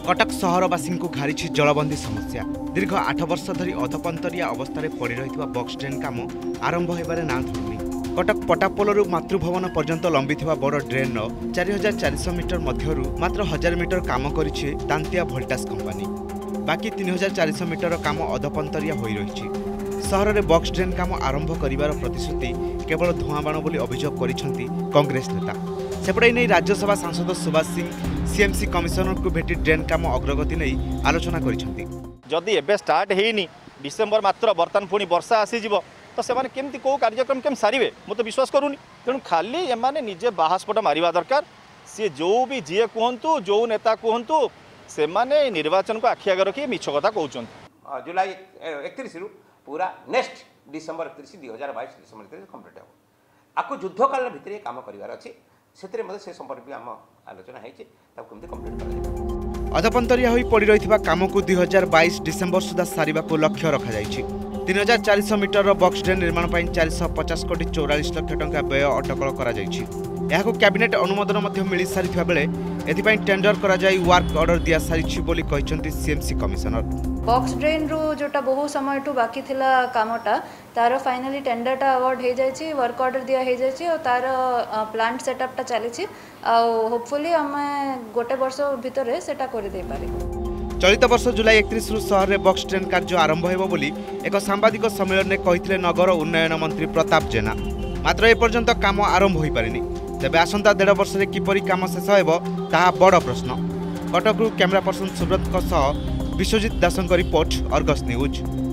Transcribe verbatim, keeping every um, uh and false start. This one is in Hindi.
कटक सहरवासी को घारी जलबंदी समस्या। दीर्घ आठ वर्ष धरी अधपंतरिया अवस्था पड़ रही बॉक्स ड्रेन काम आरंभ होबार ना धरुनी। कटक पटापोलू मातृभवन पर्यंत लंबी बड़ ड्रेन चार हजार चार सौ मीटर मध्यरू मात्र हजार मीटर काम करिछि दांतिया भोल्टास कंपनी। बाकी तीन हजार चार सौ मीटर काम अधपंतरिया हो रही। सहर में बॉक्स ड्रेन काम आरंभ करिवार प्रतिश्रुति केवल धुआंबाण बोली अभियोग करिसेंती कांग्रेस नेता। सेपटे नहीं राज्यसभा सांसद सुभाष सिंह सीएमसी कमिशनर को भेटी ड्रेन काम अग्रगति नहीं आलोचना करिसेंती। जदि एबे स्टार्ट हेनी डिसेंबर मात्र बर्तमान पुणी वर्षा आसीजिव तो सेमाने केमती को कार्यक्रम केम सारिबे मु तो विश्वास करूनी। तेणु खाली एमाने निजे बाहास्फोट मारिबा दरकार। सी जो भी जीए कहतु जो नेता कहतु से माने निर्वाचन को आखि आगे रखी मिछ कथा कहउछन। जुलाई एकतीस रु पूरा नेक्स्ट डिसेंबर एकतीस दुई हजार बैश डिसेंबर एकतीस कम्प्लीट हो आपको युद्धकाल भितर काम करार अच्छे से संपर्क भी आम आलोचना होती कम्प्लीट कर अधपंतरिया होई पड़ी रही काम को दुई हजार बैश डिसेंबर सुधा सारिबा को लक्ष्य रखा जाइछि। तीन हजार चार सौ मीटर बॉक्स ड्रेन निर्माण पर चार सौ पचास कोटी चौरालीस लक्ष टंका व्यय अटकल करा जाइछि। यहाको कैबिनेट अनुमोदन मध्य मिली सारिथिबा बेले एथिपाई टेंडर करा जाई वर्क ऑर्डर दिया सारिछि बोली कहिसंती सीएमसी कमिशनर। बॉक्स ड्रेन रो जोटा बहु समय टू बाकी थिला कामटा तार फाइनली टेंडरटा अवार्ड हो जाइछि वर्क ऑर्डर दिया हो जाइछि और तार प्लांट सेटअपटा चलीछि आ होपफुली हमें गोटे वर्ष भितर सेटा कर दे पारे। चलित वर्ष जुलाई एकतीस रु सहर में बॉक्स ट्रेन कार्य आरंभ होब बोली एक सांबादिक सम्मेलन में कहिथिले नगर उन्नयन मंत्री प्रताप जेना। मात्र एपर्यंत काम आरंभ हो पारिनी। तेबे आसंता डेढ़ वर्ष में किपरि काम शेष हेबो ताहा बड़ प्रश्न। कटकरू कैमरा पर्सन सुब्रत विश्वजित दासों रिपोर्ट अर्गस न्यूज।